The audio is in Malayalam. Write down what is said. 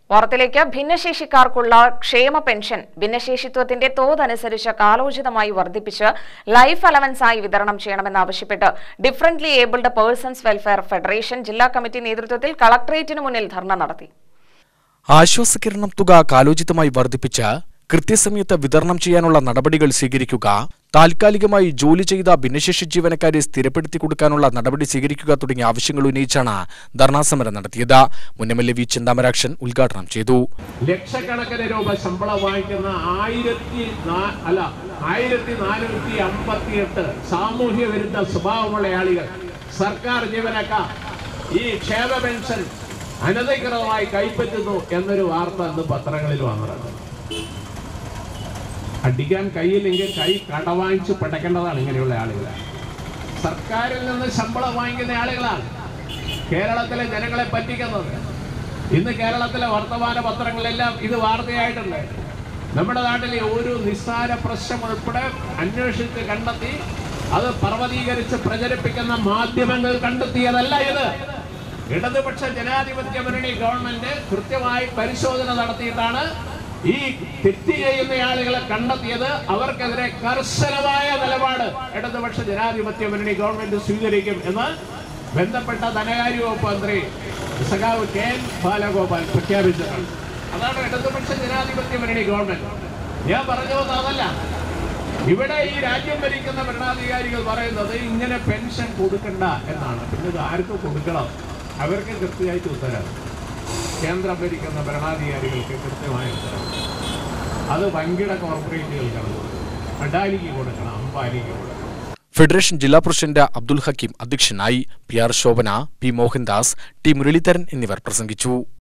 വാർത്തയിലേക്ക് ഭിന്നശേഷിക്കാർക്കുള്ള ക്ഷേമ പെൻഷൻ ഭിന്നശേഷിത്വത്തിന്റെ തോതനുസരിച്ച് കാലോചിതമായി വർദ്ധിപ്പിച്ച് ലൈഫ് അലവൻസായി വിതരണം ചെയ്യണമെന്നാവശ്യപ്പെട്ട് differently abled persons welfare federation ജില്ലാ കമ്മിറ്റി നേതൃത്വത്തിൽ കളക്ടറേറ്റിന് മുന്നിൽ ധർണ നടത്തി. ആശ്വാസകിരണം തുക കാലോചിതമായി വർദ്ധിപ്പിച്ച് കൃത്യസമയത്ത് വിതരണം ചെയ്യാനുള്ള നടപടികൾ സ്വീകരിക്കുക, താൽക്കാലികമായി ജോലി ചെയ്ത ഭിന്നശേഷി ജീവനക്കാരെ സ്ഥിരപ്പെടുത്തി കൊടുക്കാനുള്ള നടപടി സ്വീകരിക്കുക തുടങ്ങിയ ആവശ്യങ്ങൾ ഉന്നയിച്ചാണ് ധർണാസമരം നടത്തിയത്. മുൻ എം.എൽ.എ. വി. ചിന്താമരാക്ഷൻ ഉദ്ഘാടനം ചെയ്തു. ലക്ഷക്കണക്കിന് രൂപ ശമ്പളം വാങ്ങിക്കുന്ന 1458 സാമൂഹ്യ വിരുദ്ധ സ്വഭാവമുള്ള ആളുകൾ, സർക്കാർ ജീവനക്കാർ ഈ ക്ഷേമ പെൻഷൻ അനധികൃതമായി കൈപ്പറ്റുന്നു എന്നൊരു വാർത്ത ഇന്ന് പത്രങ്ങളിൽ വന്നിട്ടുണ്ട്. അടിക്കാൻ കയ്യില്ലെങ്കിൽ കൈ കടവാങ്ങിച്ച് പടക്കേണ്ടതാണ് ഇങ്ങനെയുള്ള ആളുകൾ. സർക്കാരിൽ നിന്ന് ശമ്പളം വാങ്ങിക്കുന്ന ആളുകളാണ് കേരളത്തിലെ ജനങ്ങളെ പറ്റിക്കുന്നത്. ഇന്ന് കേരളത്തിലെ വർത്തമാന പത്രങ്ങളെല്ലാം ഇത് വാർത്തയായിട്ടുണ്ട്. നമ്മുടെ നാട്ടിലെ ഒരു നിസ്സാര പ്രശ്നം ഉൾപ്പെടെ അന്വേഷിച്ച് കണ്ടെത്തി അത് പർവ്വതീകരിച്ച് പ്രചരിപ്പിക്കുന്ന മാധ്യമങ്ങൾ കണ്ടെത്തിയതല്ല ഇത്. ഇടതുപക്ഷ ജനാധിപത്യ മുന്നണി ഗവൺമെന്റ് കൃത്യമായി പരിശോധന നടത്തിയിട്ടാണ് ഈ തെറ്റ് ചെയ്യുന്ന ആളുകളെ കണ്ടെത്തിയത്. അവർക്കെതിരെ കർശനമായ നിലപാട് ഇടതുപക്ഷ ജനാധിപത്യ മുന്നണി ഗവൺമെന്റ് സ്വീകരിക്കും എന്ന് ബന്ധപ്പെട്ട ധനകാര്യ വകുപ്പ് മന്ത്രി സഖാവ് കെ.എൻ. ബാലഗോപാൽ പ്രഖ്യാപിച്ചിട്ടുണ്ട്. അതാണ് ഇടതുപക്ഷ ജനാധിപത്യ മുന്നണി ഗവൺമെന്റ്. ഞാൻ പറഞ്ഞു വന്നത് അതല്ല. ഇവിടെ ഈ രാജ്യം ഭരിക്കുന്ന ഭരണാധികാരികൾ പറയുന്നത് ഇങ്ങനെ പെൻഷൻ കൊടുക്കണ്ട എന്നാണ്. പിന്നെ ഇത് ആർക്ക് കൊടുക്കണം? അവർക്ക് കൃത്യമായിട്ട് ഉത്തരവ്. കേന്ദ്രം ഭരിക്കുന്ന ഭരണാധികാരികൾക്ക് കൃത്യമായ ഉത്തരവ്. അത് വൻകിട കോർപ്പറേറ്റുകൾക്കാണ് കൊടുക്കണം. അഡാനിക്ക് കൊടുക്കണം, അംബാനിക്ക് കൊടുക്കണം. ഫെഡറേഷൻ ജില്ലാ പ്രസിഡന്റ് അബ്ദുൽ ഹക്കീം അധ്യക്ഷനായി. P R. Shobhana, P. Mohandas, T. Muraleedharan എന്നിവർ പ്രസംഗിച്ചു.